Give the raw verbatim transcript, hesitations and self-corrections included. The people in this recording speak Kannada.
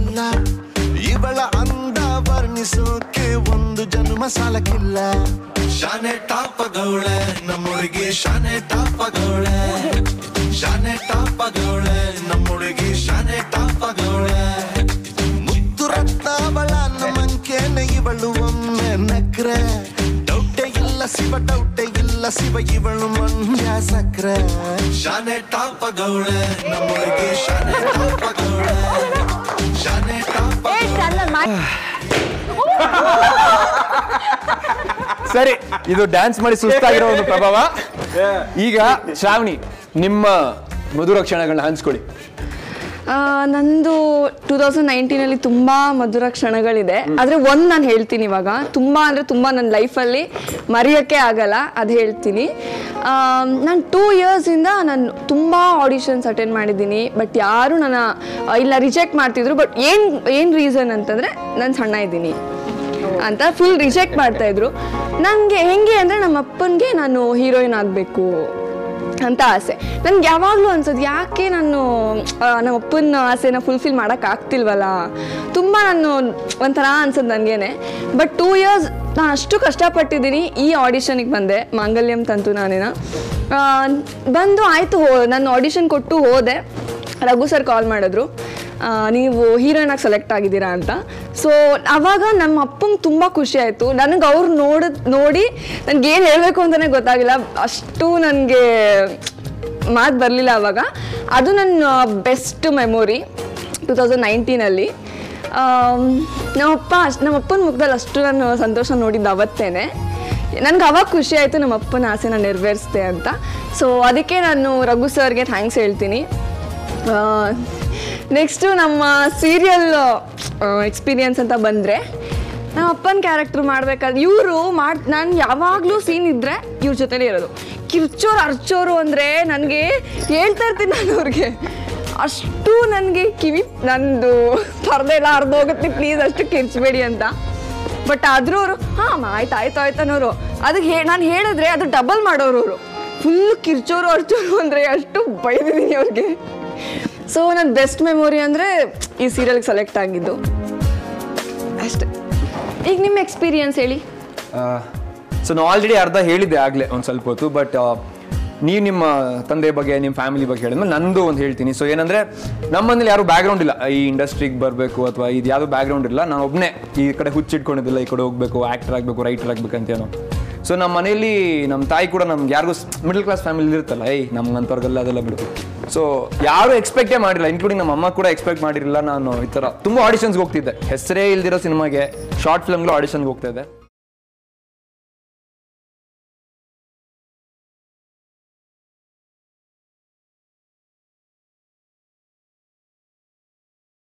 ಇಲ್ಲ ಇವಳ ಅಂದ ವರ್ಣಿಸೋಕೆ ಒಂದು ಜನ್ಮ ಸಾಲಕ್ಕಿಲ್ಲ ಶಾನೆ ಟಾಪಗೌಳೆ ನಮ್ಮುಡುಗಿ ಶಾನೆ ಟಾಪಗೌಳೆ ಶಾನೆ ಟಾಪಗೌಳೆ ನಮ್ಮುಡುಗಿ ಶಾನೆ ಟಾಪಗೌಳೆ ಮುತ್ತು ರತ್ನಾವಳ ನಮ್ಮಂಕೇನೆ ಇವಳು ಒಮ್ಮೆ ನಕ್ರೆ ಡೌಟೆ ಇಲ್ಲ ಶಿವ ಡೌಟೆ ಇಲ್ಲ ಶಿವ ಇವಳು ಮಂಡ್ಯ ಸಕ್ರೆ ಶಾನೆ ಟಾಪಗೌಳೆ ನಮ್ಮುಡುಗಿ ಶಾನೆ ಟಾಪಗೌಳೆ ಶಾನೆ ಟಾಪಗೌಳೆ ಸರಿ ಇದು ಡ್ಯಾನ್ಸ್ ಮಾಡಿ ಸುಸ್ತಾಗಿರೋ ಒಂದು ಪ್ರಭಾವ ಈಗ ಶ್ರಾವಣಿ ನಿಮ್ಮ ಮಧುರ ಕ್ಷಣಗಳನ್ನ ಹಂಚ್ಕೊಳ್ಳಿ ನಂದು ಟೂ ತೌಸಂಡ್ ನೈನ್ಟೀನಲ್ಲಿ ತುಂಬ ಮಧುರ ಕ್ಷಣಗಳಿದೆ ಆದರೆ ಒಂದು ನಾನು ಹೇಳ್ತೀನಿ ಇವಾಗ ತುಂಬ ಅಂದರೆ ತುಂಬ ನನ್ನ ಲೈಫಲ್ಲಿ ಮರೆಯೋಕ್ಕೆ ಆಗಲ್ಲ ಅದು ಹೇಳ್ತೀನಿ ನಾನು ಟೂ ಇಯರ್ಸಿಂದ ನಾನು ತುಂಬ ಆಡಿಷನ್ಸ್ ಅಟೆಂಡ್ ಮಾಡಿದ್ದೀನಿ ಬಟ್ ಯಾರು ನನ್ನ ಇಲ್ಲ ರಿಜೆಕ್ಟ್ ಮಾಡ್ತಿದ್ರು ಬಟ್ ಏನು ಏನು ರೀಸನ್ ಅಂತಂದರೆ ನಾನು ಸಣ್ಣ ಇದ್ದೀನಿ ಅಂತ ಫುಲ್ ರಿಜೆಕ್ಟ್ ಮಾಡ್ತಾಯಿದ್ರು ನನಗೆ ಹೆಂಗೆ ಅಂದರೆ ನಮ್ಮ ಅಪ್ಪನಿಗೆ ನಾನು ಹೀರೋಯಿನ್ ಆಗಬೇಕು ಅಂತ ಆಸೆ ನನ್ಗೆ ಯಾವಾಗಲೂ ಅನ್ಸೋದು ಯಾಕೆ ನಾನು ನಮ್ಮ ಅಪ್ಪನ ಆಸೆನ ಫುಲ್ಫಿಲ್ ಮಾಡೋಕ್ಕಾಗ್ತಿಲ್ವಲ್ಲ ತುಂಬ ನಾನು ಒಂಥರ ಅನ್ಸೋದು ನನಗೇನೆ ಬಟ್ ಟೂ ಇಯರ್ಸ್ ನಾನು ಅಷ್ಟು ಕಷ್ಟಪಟ್ಟಿದ್ದೀನಿ ಈ ಆಡಿಷನಿಗೆ ಬಂದೆ ಮಾಂಗಲ್ಯಂ ತಂತು ನಾನೇನ ಬಂದು ಆಯಿತು ಹೋ ನಾನು ಆಡಿಷನ್ ಕೊಟ್ಟು ಹೋದೆ ರಘು ಸರ್ ಕಾಲ್ ಮಾಡಿದ್ರು ನೀವು ಹೀರೋಯಿನಾಗಿ ಸೆಲೆಕ್ಟ್ ಆಗಿದ್ದೀರಾ ಅಂತ ಸೊ ಆವಾಗ ನಮ್ಮ ಅಪ್ಪಂಗೆ ತುಂಬ ಖುಷಿ ಆಯಿತು ನನಗೆ ಅವ್ರು ನೋಡಿದ್ ನೋಡಿ ನನಗೇನು ಹೇಳಬೇಕು ಅಂತಲೇ ಗೊತ್ತಾಗಿಲ್ಲ ಅಷ್ಟು ನನಗೆ ಮಾತು ಬರಲಿಲ್ಲ ಆವಾಗ ಅದು ನನ್ನ ಬೆಸ್ಟ್ ಮೆಮೊರಿ ಟೂ ತೌಸಂಡ್ ನೈನ್ಟೀನಲ್ಲಿ ನಮ್ಮಪ್ಪ ಅಷ್ಟು ನಮ್ಮ ಅಪ್ಪನ ಮುಖದಲ್ಲಿ ಅಷ್ಟು ನಾನು ಸಂತೋಷ ನೋಡಿದ್ದು ಅವತ್ತೇನೆ ನನಗೆ ಅವಾಗ ಖುಷಿ ಆಯಿತು ನಮ್ಮ ಅಪ್ಪನ ಆಸೆನ ನೆರವೇರಿಸ್ದೆ ಅಂತ ಸೊ ಅದಕ್ಕೆ ನಾನು ರಘು ಸರ್ಗೆ ಥ್ಯಾಂಕ್ಸ್ ಹೇಳ್ತೀನಿ ನೆಕ್ಸ್ಟು ನಮ್ಮ ಸೀರಿಯಲ್ ಎಕ್ಸ್ಪೀರಿಯನ್ಸ್ ಅಂತ ಬಂದರೆ ನಮ್ಮ ಅಪ್ಪನ ಕ್ಯಾರೆಕ್ಟ್ರ್ ಮಾಡಬೇಕಾದ್ರೆ ಇವರು ಮಾಡಿ ನಾನು ಯಾವಾಗಲೂ ಸೀನ್ ಇದ್ದರೆ ಇವ್ರ ಜೊತೆಲೇ ಇರೋದು ಕಿರ್ಚೋರು ಅರ್ಚೋರು ಅಂದರೆ ನನಗೆ ಹೇಳ್ತಾ ಇರ್ತೀನಿ ನಾನು ಅವ್ರಿಗೆ ಅಷ್ಟು ನನಗೆ ಕಿವಿ ನಂದು ಪರದೆ ಎಲ್ಲ ಹರಿದೋಗುತ್ತೆ ಪ್ಲೀಸ್ ಅಷ್ಟು ಕಿರ್ಚಬೇಡಿ ಅಂತ ಬಟ್ ಆದರೂ ಅವರು ಹಾಂ ಆಯ್ತು ಆಯ್ತು ಆಯ್ತು ಅನ್ನೋರು ಅದಕ್ಕೆ ಹೇ ನಾನು ಹೇಳಿದ್ರೆ ಅದು ಡಬಲ್ ಮಾಡೋರು ಅವರು ಫುಲ್ ಕಿರ್ಚೋರು ಅರ್ಚೋರು ಅಂದರೆ ಅಷ್ಟು ಬೈದಿದ್ದೀನಿ ಅವ್ರಿಗೆ ಸೊ ನನ್ನ ಬೆಸ್ಟ್ ಮೆಮೊರಿ ಅಂದರೆ ಈ ಸೀರಿಯಲ್ಗೆ ಸೆಲೆಕ್ಟ್ ಆಗಿದ್ದು ಅಷ್ಟೇ ಈಗ ನಿಮ್ಮ ಎಕ್ಸ್ಪೀರಿಯನ್ಸ್ ಹೇಳಿ ಸೊ ನಾನು ಆಲ್ರೆಡಿ ಅರ್ಧ ಹೇಳಿದ್ದೆ ಆಗಲೇ ಒಂದು ಸ್ವಲ್ಪ ಹೊತ್ತು ಬಟ್ ನೀವು ನಿಮ್ಮ ತಂದೆ ಬಗ್ಗೆ ನಿಮ್ಮ ಫ್ಯಾಮಿಲಿ ಬಗ್ಗೆ ಹೇಳಿದ್ಮೇಲೆ ನಂದು ಒಂದು ಹೇಳ್ತೀನಿ ಸೊ ಏನಂದರೆ ನಮ್ಮ ಮನೇಲಿ ಯಾರು ಬ್ಯಾಕ್ಗ್ರೌಂಡ್ ಇಲ್ಲ ಈ ಇಂಡಸ್ಟ್ರಿಗೆ ಬರಬೇಕು ಅಥವಾ ಇದು ಯಾವುದೂ ಬ್ಯಾಕ್ಗ್ರೌಂಡ್ ಇಲ್ಲ ನಾನು ಒಬ್ಬನೇ ಈ ಕಡೆ ಹುಚ್ಚಿಟ್ಕೊಂಡಿದ್ದಿಲ್ಲ ಈ ಕಡೆ ಹೋಗಬೇಕು ಆ್ಯಕ್ಟರ್ ಆಗಬೇಕು ರೈಟರ್ ಆಗಬೇಕಂತೇನೋ ಸೊ ನಮ್ಮ ಮನೇಲಿ ನಮ್ಮ ತಾಯಿ ಕೂಡ ನಮ್ಗೆ ಯಾರಿಗೂ ಮಿಡಲ್ ಕ್ಲಾಸ್ ಫ್ಯಾಮಿಲಿ ಇರುತ್ತಲ್ಲ ಏಯ್ ನಮ್ಗಂಥವ್ರಿಗೆಲ್ಲ ಅದೆಲ್ಲ ಬಿಡ್ತು ಸೊ ಯಾರು ಎಕ್ಸ್ಪೆಕ್ಟೇ ಮಾಡಿಲ್ಲ ಇನ್ಕ್ಲೂಡಿಂಗ್ ನಮ್ಮ ಅಮ್ಮ ಕೂಡ ಎಕ್ಸ್ಪೆಕ್ಟ್ ಮಾಡಿರಲಿಲ್ಲ ನಾನು ಈ ಥರ ತುಂಬ ಆಡಿಷನ್ಸ್ಗೆ ಹೋಗ್ತಿದ್ದೆ ಹೆಸರೇ ಇಲ್ದಿರೋ ಸಿನಿಮಾಗೆ ಶಾರ್ಟ್ ಫಿಲ್ಮ್ಗಳು ಆಡಿಷನ್ಗೆ ಹೋಗ್ತಾ ಇದ್ದೆ